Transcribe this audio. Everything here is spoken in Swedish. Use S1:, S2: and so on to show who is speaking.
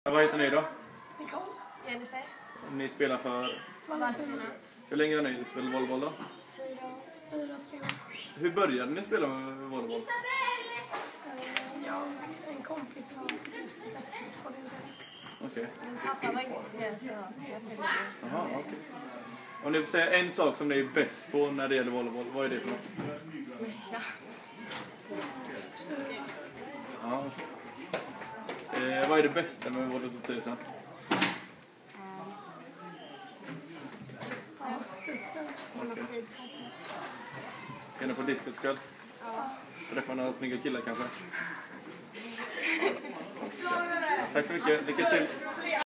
S1: Vad heter ni då?
S2: Nicole.
S3: Jennifer.
S1: Ni spelar för...
S3: Valentina.
S1: Hur länge har ni spelat volleyboll då?
S2: 4-3 år.
S1: Hur började ni spela med volleyboll?
S2: Jag och en kompis som skulle testa på det.
S1: Okej.
S3: Min pappa var intresserad så jag följde med.
S1: Jaha, okej. Om ni får säga en sak som ni är bäst på när det gäller volleyboll, vad är det för något?
S3: Smasha.
S1: Ja. Vad är det bästa med Volley 2000?
S2: Ja, studsen.
S1: Okej. Ska ni på diskot kväll?
S3: Ja.
S1: Träffa några snygga killar kanske? Tack så mycket, lycka till!